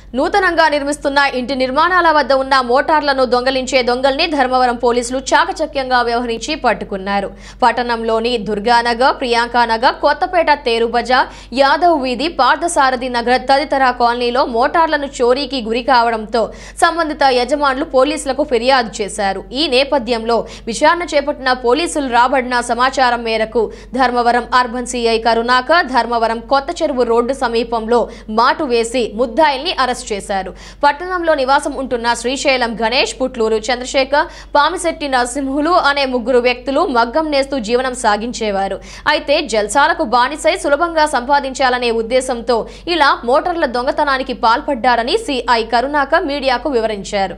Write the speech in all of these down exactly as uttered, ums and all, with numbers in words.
నూతనంగా నిర్మిస్తున్న ఇంటి నిర్మాణాల వద్ద ఉన్న మోటార్లను దొంగలించే దొంగల్ని ధర్మవరం పోలీసులు చాకచక్యంగా వ్యవహరించి పట్టుకున్నారు. పట్టణంలోని దుర్గానగర్, ప్రియాంకానగర్, కొత్తపేట తేరుబజార్, యాదవ్ వీధి, పార్థసారథి నగర్ తదితర కాలనీలో మోటార్లను చోరీకి గురి కావడంతో సంబంధిత యజమానులు పోలీసులకు ఫిర్యాదు చేశారు. ఈ నేపథ్యంలో విచారణ చేపట్టిన పోలీసులు రాబడిన సమాచారం మేరకు Dharmavaram urban CI Karunakar Dharmavaram Kothacheruvu road సమీపంలో మాటు వేసి ముద్దాయిల్ని అరెస్ట్ చేశారు. పట్టణంలో నివాసం ఉంటున్న శ్రీశైలం గణేష్, పుట్లూరు చంద్రశేఖర్, పామిశెట్టి నరసింహులు అనే ముగ్గురు వ్యక్తులు మగ్గం నేస్తూ జీవనం సాగించేవారు. అయితే జల్సాలకు బానిసై సులభంగా సంపాదించాలనే ఉద్దేశంతో ఇలా మోటార్ల దొంగతనానికి పాల్పడ్డారని సిఐ కరుణాకర్ మీడియాకు వివరించారు.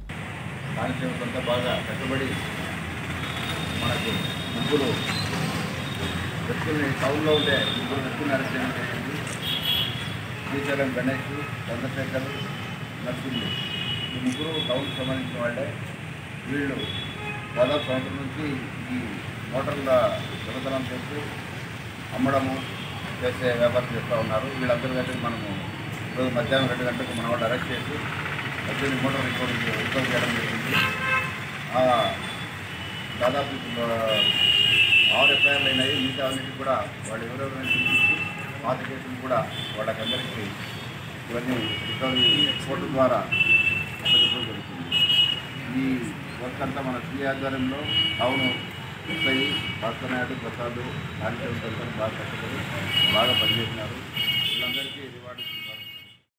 శ్రీశైలం గణేష్, చంద్రశేఖర్, నరసింహులు ఈ ముగ్గురు టౌన్కి సంబంధించిన వాళ్ళే. వీళ్ళు దాదాపు సంవత్సరం నుంచి ఈ మోటార్ల దొంగతనం చేస్తూ అమ్మడము చేసే వ్యాపారం చేస్తూ ఉన్నారు. వీళ్ళందరి దగ్గర మనము ఈరోజు మధ్యాహ్నం రెండు గంటలకు మన వాళ్ళు అరెస్ట్ చేసి పద్దెనిమిది మోటార్లు రికవరీ రికవరీ చేయడం జరిగింది. దాదాపు ఆరు ఎఫ్ఐఆర్లు అయినాయి. మిగతా అన్నింటికి కూడా వాళ్ళు ఎవరెవరైనా చూపించి పాత కేసులు కూడా వాళ్ళకందరికీ ఇవన్నీ రికవరీ కోర్టు ద్వారా అప్పచెప్పడం జరుగుతుంది. ఈ వర్క్ అంతా మన శ్రీ ఆధ్వర్యంలో town SI Bhaskar Naidu, Prasad, constables అంతా బాగా కష్టపడి బాగా పనిచేస్తున్నారు. వీళ్ళందరికీ రివార్డు